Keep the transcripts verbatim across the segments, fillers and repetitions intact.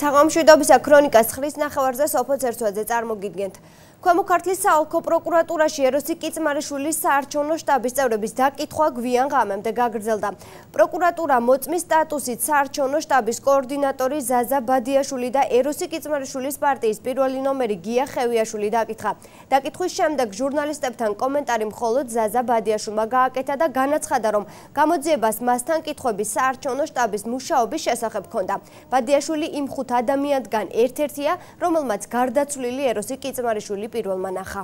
საღამოშვიდობისა ქრონიკას ხრის ნახევარზე სოფო ცერცვაძე წარმოგიდგენთ. Ქვემო ქართლის საოლქო პროკურატურაში ეროსი კიწმარიშვილის საარჩევნო შტაბის წევრების დაკითხვა გვიან ღამემდე გაგრძელდა. პროკურატურა მოწმის სტატუსით საარჩევნო შტაბის კოორდინატორი ზაზა ბადიაშვილი და ეროსი კიწმარიშვილის პარტიის პირველი ნომერი გია ხევიაშვილი დაკითხა. დაკითხვის შემდეგ ჟურნალისტებთან კომენტარი მხოლოდ ზაზა ბადიაშვილმა გააკეთა და განაცხადა, რომ გამოძიებას მასთან კითხვების საარჩევნო შტაბის მუშაობის შესახებ ჰქონდა. ბადიაშვილი იმ ხუთ ადამიანთან ერთ-ერთია, რომელმაც გარდაცვლილი ეროსი კიწმარიშვილი პირველმა ნახა.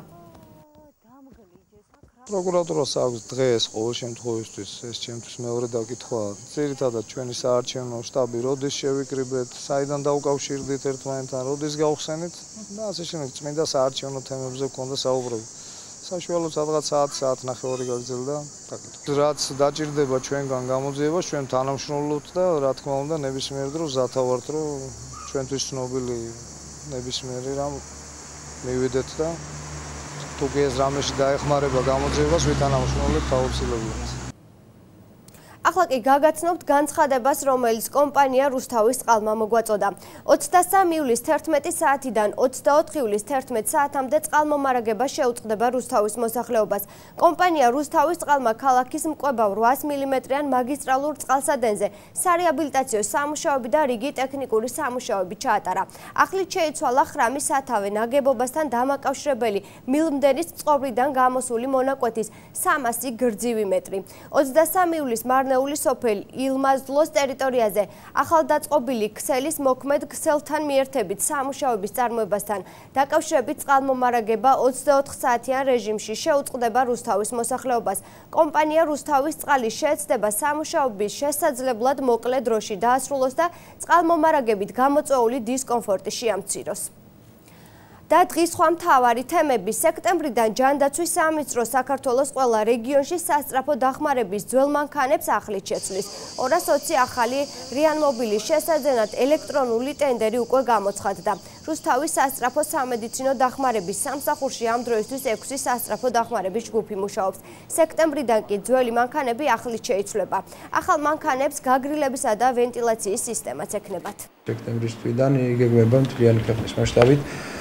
პროკურატურას აქვს დღეს ყოველ შემთხვევისთვის ეს ჩემთვის მეორე დაკითხვა. ძირითადად ჩვენი საარჩევნო შტაბი როდის შევიკრიბეთ, საიდან დავკავშირდით ერთმანეთთან, როდის გავხსენით და ასე შემდეგ წმინდა საარჩევნო თემებზე გქონდა საუბრები. საშუალოდ სადღაც საათი, საათი ნახევარი გაგრძელდა დაკითხვა. რაც დაჭირდება ჩვენგან გამოძიებას, ჩვენ თანამშრომლობთ და რა თქმა უნდა ნებისმიერ დროს ზათავართ, რომ ჩვენთვის ცნობილი ნებისმიერი რამ მივიდეთ და თუ კი ეს რამეში დაეხმარება გამოძიებას ვითანამშრომლებთ აუცილებლად. ახლა კი გაგაცნობთ განცხადებას, რომელიც კომპანია რუსთავის წყალმა მოგვაწოდა. ოცდასამი ივლისის თერთმეტი საათიდან ოცდაოთხი ივლისის თერთმეტ საათამდე წყალმომარაგება შეუწყდება რუსთავის მოსახლეობას. კომპანია რუსთავის წყალმა ქალაქის მკვებავ რვას მილიმეტრიან მაგისტრალურ წყალსადენზე სარეაბილიტაციო სამუშაოები და რიგი ტექნიკური სამუშაოები ჩაატარა. ახლით შეიცვალა ხრამის სათავე ნაგებობასთან დამაკავშირებელი მილმდენის წყობრიდან გამოსული მონაკვეთის სამასი გრძივი მეტრი. ოცდასამი ივლისის მარნეულის სოფელ ილმაზლოს ტერიტორიაზე ახალდაწყობილი ქსელის მოქმედ ქსელთან მიერთებით სამუშაოების წარმოებასთან დაკავშირებით წყალმომარაგება ოცდაოთხ საათიან რეჟიმში შეუწყდება რუსთავის მოსახლეობას. კომპანია რუსთავის წყალის შეეცდება სამუშაოების შესაძლებლად მოკლე დროში დაასრულოს და წყალმომარაგებით გამოწვეული დისკომფორტი შეამციროს. და დღის სხვა მთავარი თემები. სექტემბრიდან ჯანდაცვის სამინისტრო საქართველოს ყველა რეგიონში სასწრაფო დახმარების ძველ მანქანებს ახლით შეცვლის. ორას ოცი ახალი რეანიმობილის შესაძენად ელექტრონული ტენდერი უკვე გამოცხადდა. რუსთავის სასწრაფო სამედიცინო დახმარების სამსახურში ამ დროისთვის ექვსი სასწრაფო დახმარების ჯგუფი მუშაობს. სექტემბრიდან კი ძველი მანქანები ახლით შეიცვლება. ახალ მანქანებს გაგრილებისა და ვენტილაციის სისტემაც ექნებათ. სექტემბრის თვიდან იგეგმება მთლიანი ქვეყნის მასშტაბით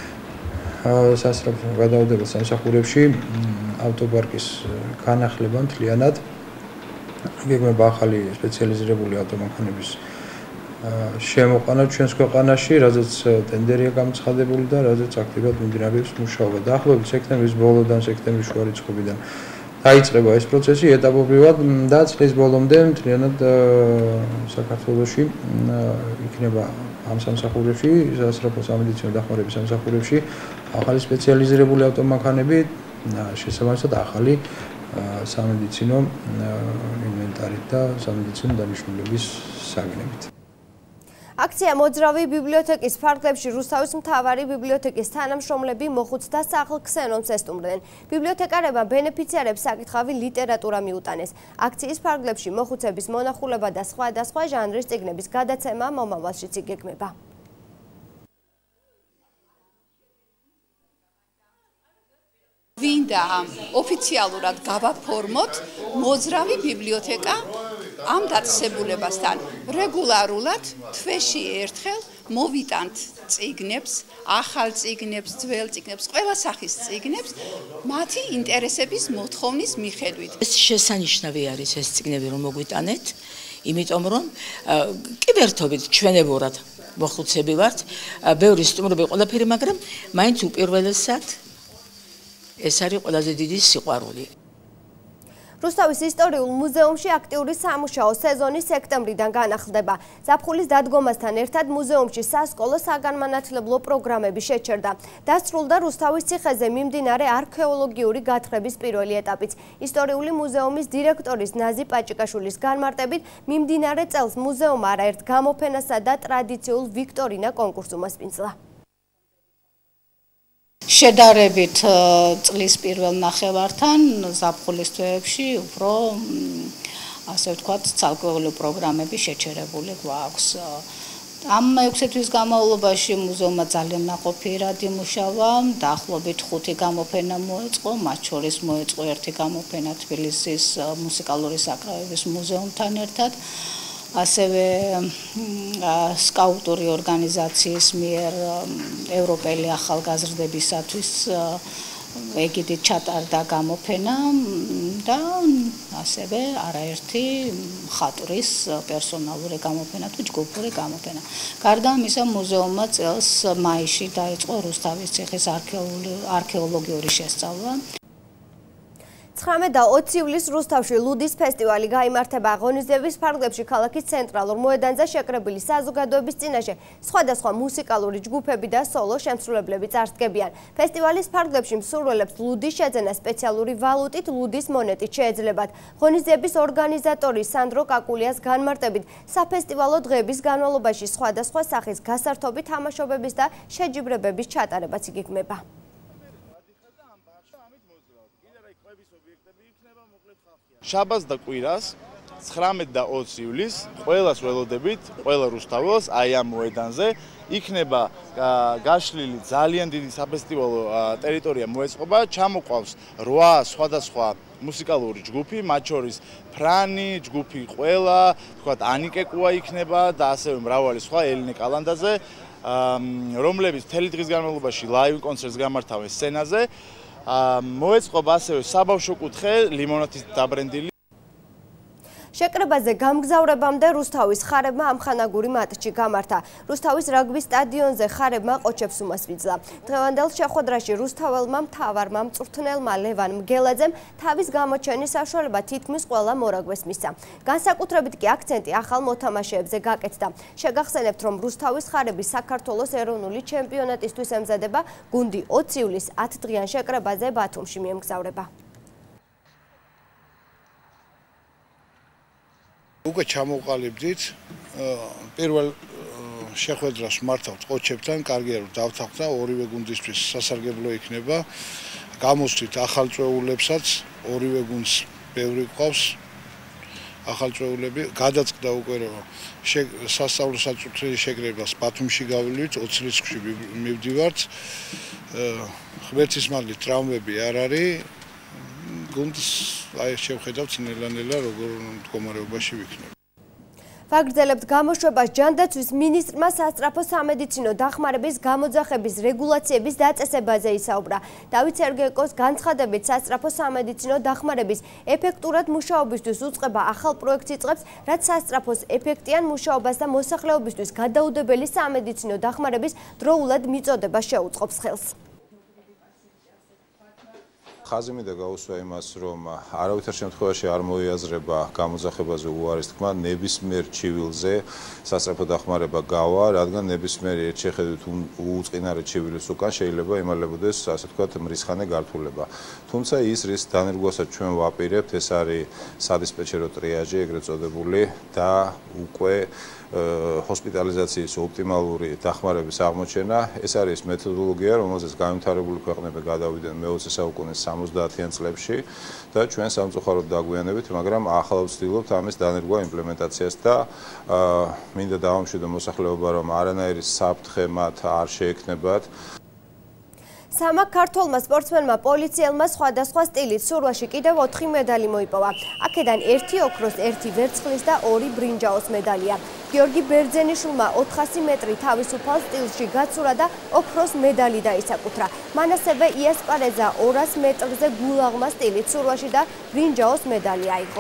სასწრაფო გადაუდებელ სამსახურებში ავტოპარკის განახლება მთლიანად. იგეგმება ახალი სპეციალიზირებული ავტომანქანების შემოყვანა ჩვენს ქვეყანაში, რაზეც ტენდერია გამოცხადებული და რაზეც აქტიურად მიმდინარეობს მუშაობა. დაახლოებით სექტემბრის ბოლოდან, სექტემბრის შუა რიცხვებიდან დაიწყება ეს პროცესი ეტაპობრივად და წლის ბოლომდე მთლიანად საქართველოში იქნება ამ სამსახურებში, სასწრაფო სამედიცინო დახმარების სამსახურებში ახალი სპეციალიზირებული ავტომანქანები, შესაბამისად ახალი სამედიცინო ინვენტარით და სამედიცინო დანიშნულების საგნებით. აქცია მოძრავი ბიბლიოთეკის ფარგლებში რუსთავის მთავარი ბიბლიოთეკის თანამშრომლები მოხუცთა სახლ ქსენონს ესტუმრდნენ. ბიბლიოთეკარებმა ბენეფიციარებს საკითხავი ლიტერატურა მიუტანეს. აქციის ფარგლებში მოხუცების მონახულება და სხვადასხვა ჟანრის წიგნების გადაცემა მომავალშიც იგეგმება. ვინდა ოფიციალურად გავაფორმოთ მოძრავი ბიბლიოთეკა ამ დაწესებულებასთან. რეგულარულად თვეში ერთხელ მოვიტანთ წიგნებს, ახალ წიგნებს, ძველ წიგნებს, ყველა სახის წიგნებს მათი ინტერესების მოთხოვნის მიხედვით. ეს შესანიშნავი არის ეს წიგნები რომ მოგვიტანეთ, იმიტომ რომ კიბერთობით ჩვენებურად მოხუცები ვართ, ბევრი სტუმრები ყველაფერი, მაგრამ მაინც უპირველესად ეს არის ყველაზე დიდი სიყვარული. რუსთავის ისტორიულ მუზეუმში აქტიური სამუშაო სეზონი სექტემბრიდან განახლდება. ზაფხულის დადგომასთან ერთად მუზეუმში სასკოლო საგანმანათლებლო პროგრამები შეჩერდა. დასრულდა რუსთავის ციხეზე მიმდინარე არქეოლოგიური გათხრების პირველი ეტაპიც. ისტორიული მუზეუმის დირექტორის ნაზი პაჭიკაშვილის განმარტებით მიმდინარე წელს მუზეუმმა არაერთ გამოფენასა და ტრადიციულ ვიქტორინა კონკურსს უმასპინძლა. შედარებით წლის პირველ ნახევართან ზაფხულის თვეებში უფრო ასე ვთქვათ ცალკეული პროგრამები შეჩერებული გვაქვს. ამ ექვსი თვის განმავლობაში მუზეუმმა ძალიან ნაყოფიერად იმუშავა, დაახლოებით ხუთი გამოფენა მოეწყო, მათ შორის მოეწყო ერთი გამოფენა თბილისის მუსიკალური საკრავების მუზეუმთან ერთად. ასევე სკაუტური ორგანიზაციის მიერ ევროპელი ახალგაზრდებისათვის ეგიდით ჩატარდა გამოფენა და ასევე არაერთი მხატვრის პერსონალური გამოფენა თუ ჯგუფური გამოფენა. გარდა ამისა, მუზეუმმა წელს მაისში დაიწყო რუსთავის ციხის არქეოლოგიური შესწავლა. ცხრამეტ და ოცი ივლისს რუსთავში ლუდის ფესტივალი გაიმართება. ღონისძიების ფარგლებში ქალაქის ცენტრალურ მოედანზე შეკრებილი საზოგადოების წინაშე სხვადასხვა მუსიკალური ჯგუფები და სოლო შემსრულებლები წარსდგებიან. ფესტივალის ფარგლებში მსურველებს ლუდის შეძენა სპეციალური ვალუტით ლუდის მონეტით შეეძლებათ. ღონისძიების ორგანიზატორი სანდრო კაკულიას განმარტებით, საფესტივალო დღეების განმავლობაში სხვადასხვა სახის გასართობი თამაშობების და შეჯიბრებების ჩატარებაც იგეგმება. შაბათს და კვირას ცხრამეტ და ოცი ივლისს ყველას ველოდებით, ყველა რუსთაველს აი ამ მოედანზე იქნება გაშლილი ძალიან დიდი საფესტივალო ტერიტორია მოეწყობა, ჩამოყვავს რვა სხვადასხვა მუსიკალური ჯგუფი, მათ შორის ფრანი, ჯგუფი ყველა, თქვათ ანიკე კუა იქნება და ასევე მრავალი სხვა ელინე კალანდაზე, რომლებიც მთელი დღის განმავლობაში ლაივ კონცერტს გამართავენ სცენაზე. მოეწყობა ასევე საბავშვო კუთხე ლიმონათის დაბრენდილი. შეკრებაზე გამგზავრებამდე რუსთავის ხარებმა ამხანაგური მატჩი გამართა. რუსთავის რაგბის სტადიონზე ხარებმა ყოჩებს უმასპინძლა. დღევანდელ შეხვედრაში რუსთაველმა მთავარმა მწვრთნელმა ლევან მგელაძემ თავის გამოჩენის საშუალება თითქმის ყველა მორაგბეს მისცა. განსაკუთრებით კი აქცენტი ახალ მოთამაშეებზე გაკეთდა. შეგახსენებთ, რომ რუსთავის ხარები საქართველოს ეროვნული ჩემპიონატისთვის ემზადება. გუნდი ოცი ივლისს ათდღიან შეკრებაზე ბათუმში მიემგზავრება. უკვე ჩამოვყალიბდით პირველ შეხვედრას მართავთ ყოჩებთან, კარგია რომ დავთანხმდა, ორივე გუნდისთვის სასარგებლო იქნება. გამოსვლით ახალ წვეულებსაც, ორივე გუნდს ბევრი ყავს ახალ წვეულები. გადაწყდა უკვე რომ სასწავლო საწვრთნელი შეკრებას ბათუმში გავივით, ოცი რიცხვში მივდივართ. ღმერთის მადლით ტრავმები არ არის. გუნდს აი შევხედავთ ნელა-ნელა როგორ მდგომარეობაში ვიქნებ. ვაგრძელებთ გამოშვებას. ჯანდაცვის მინისტრმა სასწრაფო სამედიცინო დახმარების გამოძახების რეგულაციების დაწესებაზე ისაუბრა. დავით სერგეიკოს განცხადებით, სასწრაფო სამედიცინო დახმარების ეფექტურად მუშაობისთვის უწყება ახალ პროექტს იწყებს, რაც სასწრაფოს ეფექტიან მუშაობას და მოსახლეობისთვის გადაუდებელი სამედიცინო დახმარების დროულად მიწოდება შეუწყობს ხელს. ხაზი მინდა გაუსვა იმას, რომ არავითარ შემთხვევაში არ მოიაზრება გამოძახებაზე უარის თქმა, ნებისმიერ ჩივილზე სასწრაფო დახმარება გავა, რადგან ნებისმიერი ერთ შეხედვით უწყინარე ჩივილის უკან შეიძლება იმალებოდეს, ასე ვთქვათ, მრისხანე გართულება. თუმცა ის რის დანერგვასაც ჩვენ ვაპირებთ, ეს არის სადისპეჩერო ტრიაჟი, ეგრეთ წოდებული და უკვე ჰოსპიტალიზაციის ოპტიმალური დახმარების აღმოჩენა. ეს არის მეთოდოლოგია, რომელზეც განვითარებული ქვეყნები გადავიდნენ მეოცე საუკუნის სამოცდაათიან წლებში და ჩვენ სამწუხაროდ დაგვიანებით, მაგრამ ახლა ვცდილობთ ამის დანერგვა იმპლემენტაციას და მინდა დავამშვიდო მოსახლეობა, რომ არანაირი საფრთხე მათ არ შეექმნებათ. სამა ქართველმა სპორტსმენმა პოლიციელმა სხვადასხვა სტილით სურვაში კიდევ ოთხი медალი მოიპოვა. აქედან ერთი ოქროს, ერთი ვერცხლის და ორი ბრინჯაოს медალია. გიორგი ბერძენიშვილმა ოთხასი მეტრი თავისუფალ სტილში გაცურა და ოქროს медალი დაისაკუთრა. მან ასევე იასპარეზა ორას მეტრზე გულაღმა სტილით სურვაში და ბრინჯაოს медალი აიღო.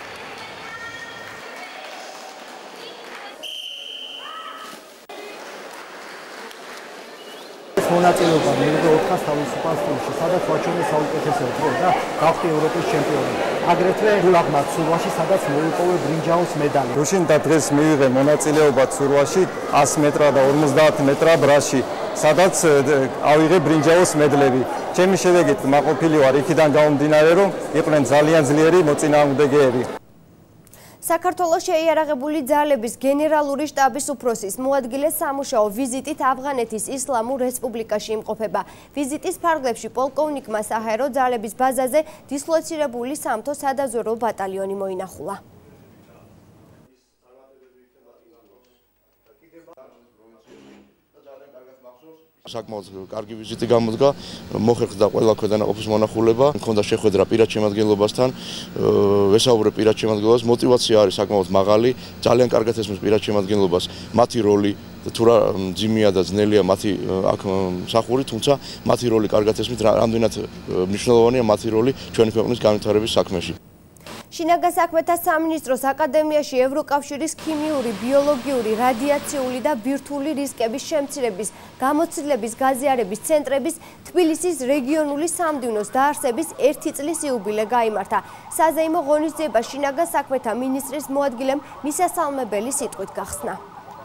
მონაწილეობა მიიღო ოთხას თავისუფალ სტილში, სადაც ვაჩვენე საუკეთესო დრო და გავხდი ევროპის ჩემპიონი. აგრეთვე გულაღმა ცურვაში, სადაც მოიპოვე ბრინჯაოს медალი. რუშინ და დღეს მივიღე მონაწილეობა ცურვაში ას მეტრა და ორმოცდაათ მეტრა ბრაში, სადაც ავიღე ბრინჯაოს медლები. ჩემი შედეგით მაყოფილი ვარ იქიდან გამომდინარე, რომ იყვნენ ძალიან ძლიერი მოწინააღმდეგეები. საქართველოს შეიარაღებული ძალების გენერალური შტაბის უფროსის მოადგილე სამუშაო ვიზიტით ავღანეთის ისლამურ რესპუბლიკაში იმყოფება. ვიზიტის ფარგლებში პოლკოვნიკმა საჰაერო ძალების ბაზაზე დისლოცირებული სამთო სადაზვერვო ბატალიონი მოინახულა. საკმაოდ კარგი ვიზიტი გამოდგა, მოხერხდა ყველა ქვედანაყოფის მონახულება, მქონდა შეხვედრა პირად შემადგენლობასთან, ვესაუბრე პირად შემადგენლობას, мотивация არის საკმაოდ მაღალი, ძალიან კარგად ესმის პირად შემადგენლობას, მათი როლი თუ რა ძიმია და ძნელია მათი აქ მსახური, თუმცა მათი როლი კარგად ესმით, რამდენად მნიშვნელოვანია მათი როლი ჩვენი ქვეყნის განვითარების საქმეში. შინაგან საქმეთა სამინისტროს აკადემიაში ევროკავშირის ქიმიური, ბიოლოგიური, რადიაციული და ბირთვული რისკების შემცირების, გამოცდილების, გაზიარების ცენტრების თბილისის რეგიონული სამდივნოს დაარსების ერთი წლის იუბილე გაიმართა. საზეიმო ღონისძიება შინაგან საქმეთა მინისტრის მოადგილემ მისასალმებელი სიტყვით გახსნა.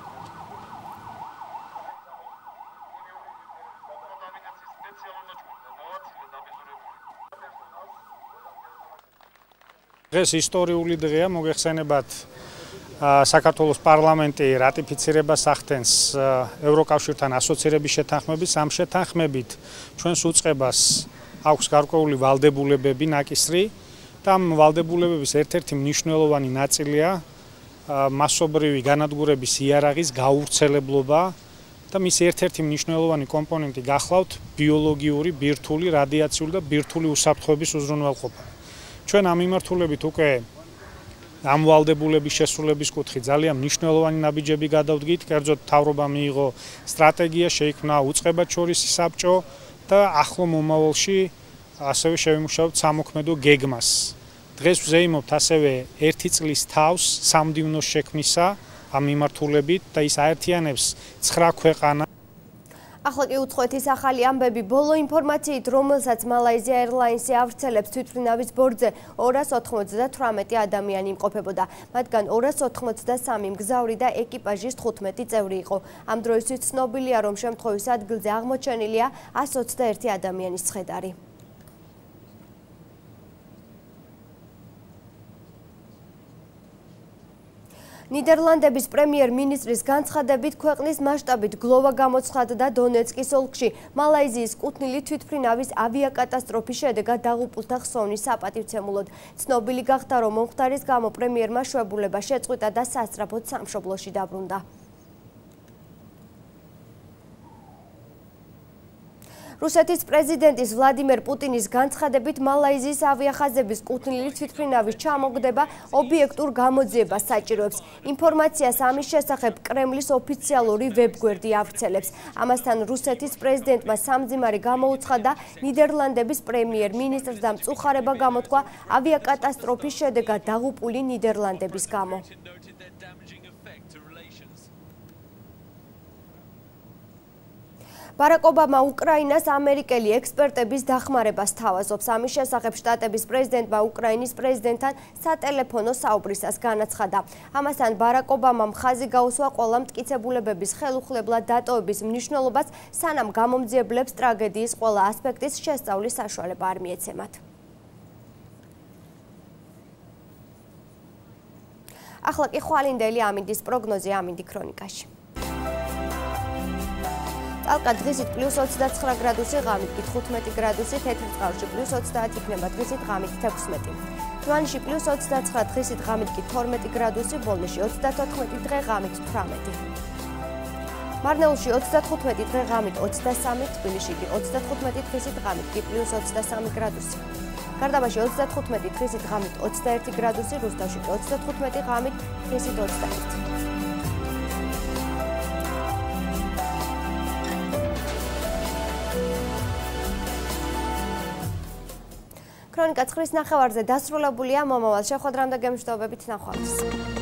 დღეს ისტორიული დღეა, მოგეხსენებათ საქართველოს პარლამენტი რატიფიცირებას ახდენს ევროკავშირთან ასოცირების შეთანხმების, ამ შეთანხმებით ჩვენს უწყებას აქვს გარკვეული ვალდებულებები ნაკისრი და ამ ვალდებულებების ერთ-ერთი მნიშვნელოვანი ნაწილია მასობრივი განადგურების იარაღის გაავრცელებლობა და მის ერთ-ერთი მნიშვნელოვანი კომპონენტი გახლავთ ბიოლოგიური, ბირთვული, რადიაციული და ბირთვული უსაფრთხოების უზრუნველყოფა. ჩვენ ამ მიმართულებით უკვე ამ ვალდებულების შესრულების კუთხით ძალიან მნიშვნელოვანი ნაბიჯები გადავდგით, კერძოდ მთავრობა მიიღო სტრატეგია, შეიქმნა უწყებად შორისი საბჭო და ახლო მომავალში ასევე შევიმუშავებთ სამოქმედო გეგმას. დღეს ვზეიმობთ ასევე ერთი წლის თავს სამდივნოს შექმნისა ამ მიმართულებით და ის აერთიანებს ცხრა ქვეყანა. ახლა კი უცხოეთის ახალი ამბები, ბოლო ინფორმაციით, რომელსაც Malaysia Airlines-ი ავრცელებს თვითმფრინავის ბორტზე ორას ოთხმოცდათვრამეტი ადამიანი იმყოფებოდა. მათგან ორას ოთხმოცდასამი მგზავრი და ეკიპაჟის თხუთმეტი წევრი იყო. ამ დროისთვის ცნობილია, რომ შემთხვევის ადგილზე აღმოჩენილია ას ოცდაერთი ადამიანის ცხედარი. ნიდერლანდების პრემიერ-მინისტრის განცხადებით ქვეყნის მასშტაბით გლოვა გამოცხადდა დონეცკის ოლქში. მალაიზიის კუთვნილი თვითმფრინავის ავიაკატასტროფის შედეგად დაღუპულთა ხსოვნის საპატივცემულოდ. ცნობილი გახდა, რომ მომხდარის გამო პრემიერმა შვებულება შეწყვიტა და სასწრაფოდ სამშობლოში დაბრუნდა. რუსეთის პრეზიდენტის ვლადიმერ პუტინის განცხადებით მალაიზიის ავიახაზების კუთვნილი თვითმფრინავის ჩამოგდება ობიექტურ გამოძიებას საჭიროებს. ინფორმაციას ამის შესახებ კრემლის ოფიციალური ვებგვერდი ავრცელებს. ამასთან რუსეთის პრეზიდენტმა სამძიმარი გამოუცხადა ნიდერლანდების პრემიერ-მინისტრს და მწუხარება გამოთქვა ავიაკატასტროფის შედეგად დაღუპული ნიდერლანდების გამო. ბარაკ ობამა უკრაინას ამერიკელი ექსპერტების დახმარებას თავაზობს. ამის შესახებ შტატების პრეზიდენტმა უკრაინის პრეზიდენტთან სატელეფონო საუბრისას განაცხადა. ამასთან ბარაკ ობამამ ხაზი გაუსვა ყველა მტკიცებულებების ხელუხლებლად დატოვების მნიშვნელობას, სანამ გამომძიებლებს ტრაგედიის ყველა ასპექტის შესწავლის საშუალება არ მიეცემათ. ახლა კი ხვალინდელი ამინდის პროგნოზი ამინდი ქრონიკაში. ალკა დღისით პლუს ოცდაცხრა გრადუსი, ღამით კი თხუთმეტი გრადუსი, თეთრწყაროში პლუს ოცდაათი იქნება დღისით, ღამით თექვსმეტი. თვანიში პლუს ოცდაცხრა დღისით, ღამით კი თორმეტი გრადუსი, ბოლნისში ოცდათოთხმეტი დღე, ღამით თვრამეტი. მარნეულში ოცდათხუთმეტი დღე, ღამით ოცდასამი, თბილისში კი ოცდათხუთმეტი დღისით, ღამით კი პლუს ოცდასამი გრადუსი. გარდაბაში ოცდათხუთმეტი დღისით, ღამით ოცდაერთი გრადუსი, რუსთავში კი ოცდათხუთმეტი ღამით დღისით ოცდაერთი. ქრონიკა ცხრის ნახევარზე დასრულებულია. მომავალ შეხვედრამდე გემშვიდობებით, ნახვამდის.